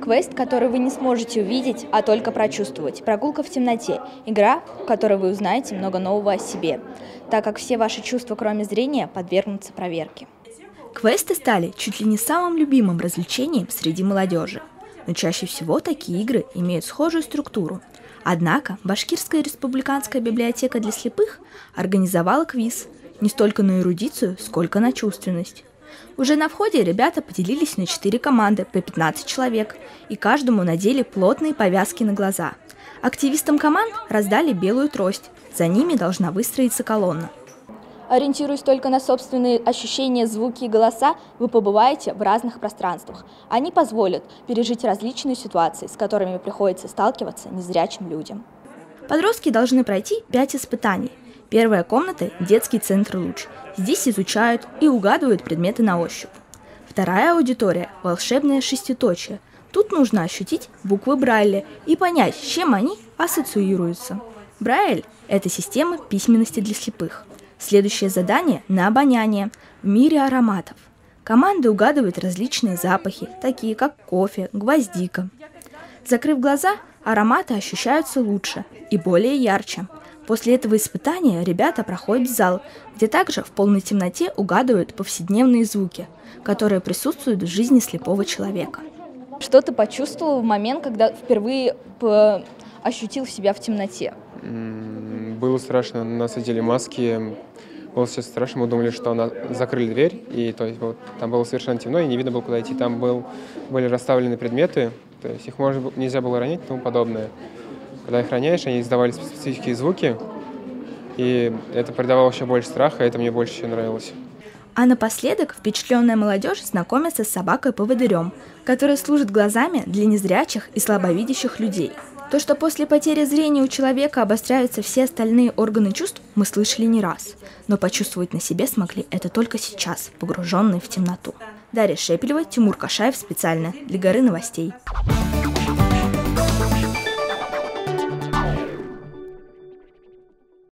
Квест, который вы не сможете увидеть, а только прочувствовать. Прогулка в темноте. Игра, в которой вы узнаете много нового о себе, так как все ваши чувства, кроме зрения, подвергнутся проверке. Квесты стали чуть ли не самым любимым развлечением среди молодежи. Но чаще всего такие игры имеют схожую структуру. Однако Башкирская республиканская библиотека для слепых организовала квиз не столько на эрудицию, сколько на чувственность. Уже на входе ребята поделились на 4 команды по 15 человек, и каждому надели плотные повязки на глаза. Активистам команд раздали белую трость, за ними должна выстроиться колонна. Ориентируясь только на собственные ощущения, звуки и голоса, вы побываете в разных пространствах. Они позволят пережить различные ситуации, с которыми приходится сталкиваться незрячим людям. Подростки должны пройти 5 испытаний. Первая комната – детский центр «Луч». Здесь изучают и угадывают предметы на ощупь. Вторая аудитория – волшебное шеститочие. Тут нужно ощутить буквы Брайля и понять, с чем они ассоциируются. Брайль – это система письменности для слепых. Следующее задание на обоняние в мире ароматов. Команды угадывают различные запахи, такие как кофе, гвоздика. Закрыв глаза, ароматы ощущаются лучше и более ярче. После этого испытания ребята проходят в зал, где также в полной темноте угадывают повседневные звуки, которые присутствуют в жизни слепого человека. Что ты почувствовал в момент, когда впервые ощутил себя в темноте? Было страшно, нас одели маски, было все страшно, мы думали, что закрыли дверь, и то есть, вот, там было совершенно темно, и не видно было, куда идти. Там были расставлены предметы, то есть их нельзя было ронять и тому подобное. Когда их роняешь, они издавали специфические звуки, и это придавало еще больше страха, и это мне больше нравилось. А напоследок впечатленная молодежь знакомится с собакой-поводырем, которая служит глазами для незрячих и слабовидящих людей. То, что после потери зрения у человека обостряются все остальные органы чувств, мы слышали не раз. Но почувствовать на себе смогли это только сейчас, погруженные в темноту. Дарья Шепелева, Тимур Кашаев специально для «Горы новостей».